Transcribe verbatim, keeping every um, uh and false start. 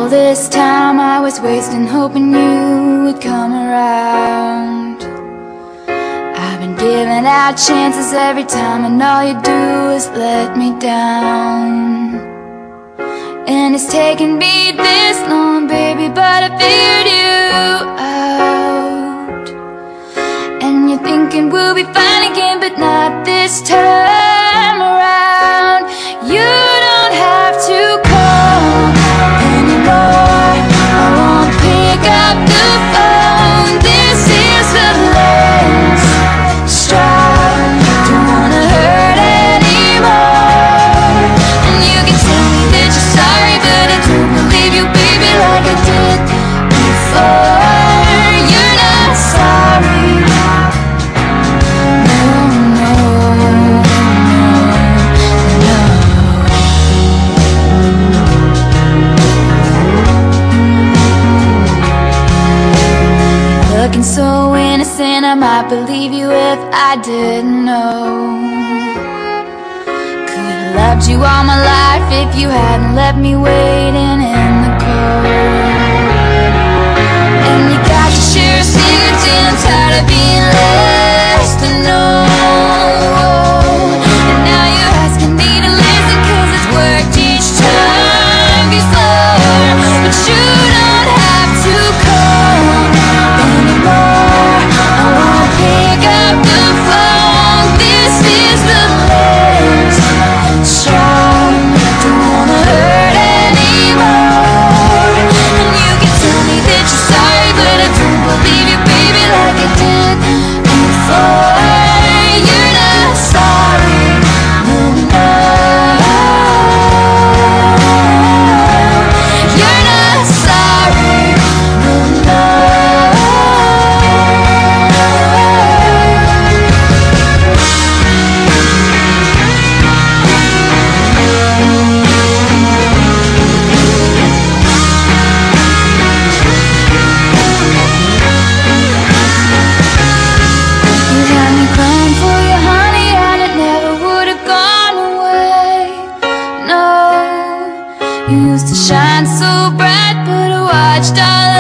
this time I was wasting hoping you would come around. I've been giving out chances every time, and all you do is let me down. And it's taken me this long, baby, but I figured you out. And you're thinking we'll be fine again, but not this time around. You don't have to call anymore. I won't pick up the phone. This is the last straw. Don't wanna hurt anymore. And you can tell me that you're sorry, but I don't believe you, baby, like I did before. You're not sorry. No, no, no, no. Looking so innocent, I might believe you if I didn't know. Could've loved you all my life if you hadn't left me waiting in the cold. And you got your share of secrets, and I'm tired of being less to know. And now you're asking me to listen, cause it's worked each time before. But you don't have to call anymore. I won't pick up the phone. This is the last straw. Don't wanna hurt anymore. And you can tell me that you're sorry, but I don't believe you, baby, like I did before. You're not sorry. No, no. You're not sorry. No, no. You had me crying for you, honey, and it never would have gone away. No, you used to shine so bright, but I watched all